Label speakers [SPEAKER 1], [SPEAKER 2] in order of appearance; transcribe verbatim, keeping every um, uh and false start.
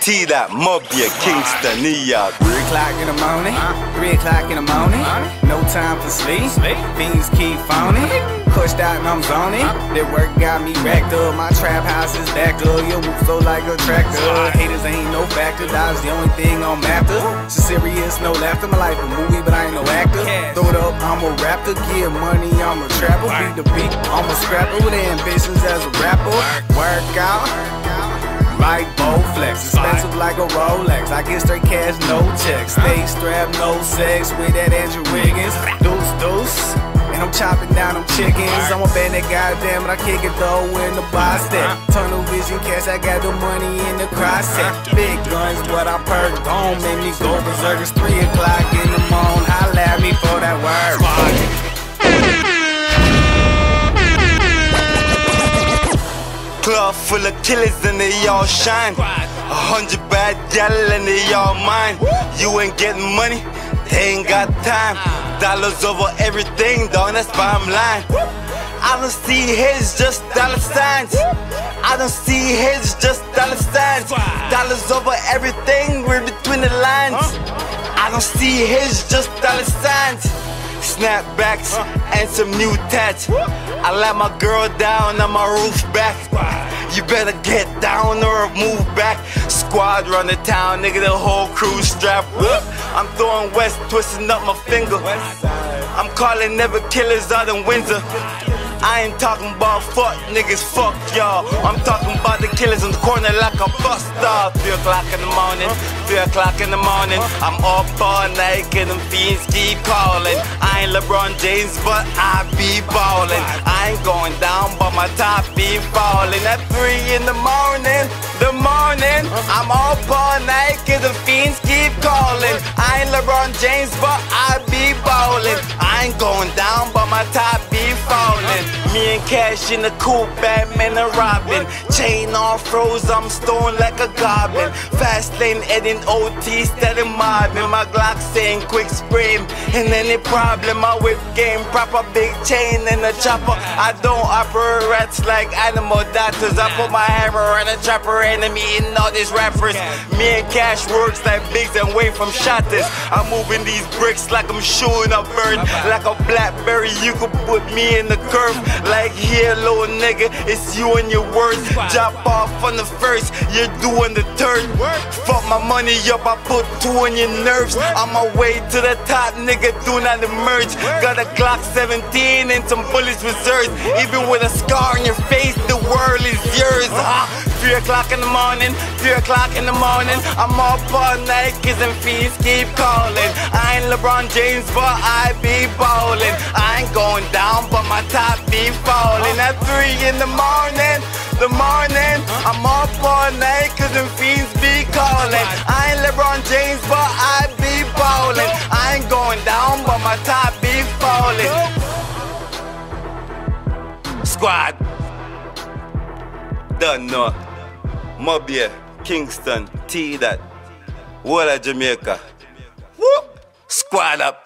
[SPEAKER 1] T that Mobia, Kingston, New York.
[SPEAKER 2] Three o'clock in the morning, three o'clock in the morning. No time for sleep, fiends keep phoning. Pushed out and I'm zoning. That work got me racked up. My trap house is backed up. You move so like a tractor. Haters ain't no factor. That was the only thing I'm after. So serious, no laughter. My life a movie, but I ain't no actor. Throw it up, I'm a rapper. Get money, I'm a trapper. Beat the beat, I'm a scrapper. With ambitions as a rapper. Work out. Like Bowflex, expensive like a Rolex. I get straight cash, no checks. Stay strapped, no sex with that Andrew Wiggins. Deuce, deuce. And I'm chopping down them chickens. I'm a band that goddamn it, I kick it though in the box step. Tunnel vision cash, I got the money in the cross set. Big guns, but I perk. Don't make me go berserk. It's three o'clock in the morning. Holla at me for that word.
[SPEAKER 1] Club full of killers and they all shine. A hundred bad gal and they all mine. You ain't getting money, they ain't got time. Dollars over everything, dog, that's bottom line. I don't see heads, just dollar signs. I don't see heads, just dollar signs. Dollars over everything, we're between the lines. I don't see heads, just dollar signs. Snapbacks and some new tats. I let my girl down on my roof back. You better get down or move back. Squad run the town, nigga, the whole crew strapped up. I'm throwing west, twisting up my finger. I'm calling never killers out in Windsor. I ain't talking about fuck niggas, fuck y'all. I'm talking about the killers in the corner like a bus stop. Three o'clock in the morning, three o'clock in the morning. I'm up all night and them fiends keep calling. I ain't LeBron James, but I be ballin'. I ain't going down, but my top be falling. At three in the morning, the morning. I'm up all night and the fiends keep calling. I ain't LeBron James, but I be ballin'. I ain't going down, but my top be falling. Me and Cash in the coupe, Batman and Robin. Chain all froze, I'm stoned like a goblin. Fast lane, Edding O T, steady mobbing. My Glock saying quick scream. And any problem, my whip game proper, big chain and a chopper. I don't operate rats like animal doctors. I put my hammer on a chopper, enemy eating all these rappers. Me and Cash works like bigs and way from shotters. I'm moving these bricks like I'm shooting a bird. Like a Blackberry, you could put me in the curve. Like here, little nigga, it's you and your words. Drop off on the first, you're doing the third. Fuck my money up, I put two on your nerves. On my way to the top, nigga, do not emerge. Got a Glock seventeen and some bullets reserved. Even with a scar on your face, the world is yours. Huh? Three o'clock in the morning, three o'clock in the morning. I'm up all night, kids and fiends keep calling. I ain't LeBron James, but I be ballin'. I ain't going down, but my top be falling. At three in the morning, the morning. I'm up all night, cause them fiends be calling. I ain't LeBron James, but I be ballin'. I ain't going down, but my top be falling. Squad. Done no. Mobia, Kingston, T that. Walla Jamaica. Whoop! Squad up.